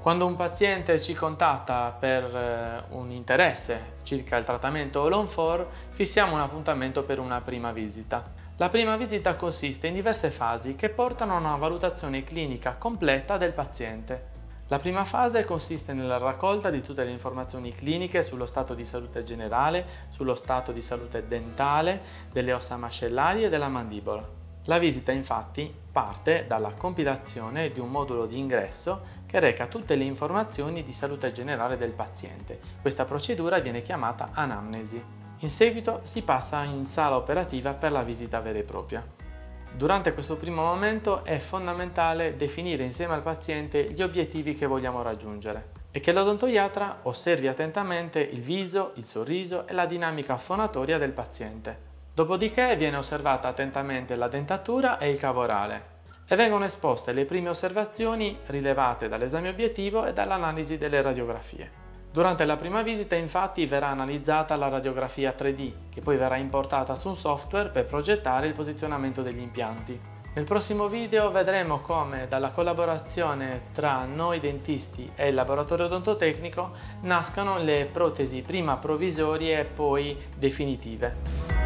Quando un paziente ci contatta per un interesse circa il trattamento All-on-4, fissiamo un appuntamento per una prima visita. La prima visita consiste in diverse fasi che portano a una valutazione clinica completa del paziente. La prima fase consiste nella raccolta di tutte le informazioni cliniche sullo stato di salute generale, sullo stato di salute dentale, delle ossa mascellari e della mandibola. La visita infatti parte dalla compilazione di un modulo di ingresso che reca tutte le informazioni di salute generale del paziente. Questa procedura viene chiamata anamnesi. In seguito si passa in sala operativa per la visita vera e propria. Durante questo primo momento è fondamentale definire insieme al paziente gli obiettivi che vogliamo raggiungere e che l'odontoiatra osservi attentamente il viso, il sorriso e la dinamica fonatoria del paziente. Dopodiché viene osservata attentamente la dentatura e il cavo orale e vengono esposte le prime osservazioni rilevate dall'esame obiettivo e dall'analisi delle radiografie. Durante la prima visita infatti verrà analizzata la radiografia 3D, che poi verrà importata su un software per progettare il posizionamento degli impianti. Nel prossimo video vedremo come dalla collaborazione tra noi dentisti e il laboratorio odontotecnico nascano le protesi prima provvisorie e poi definitive.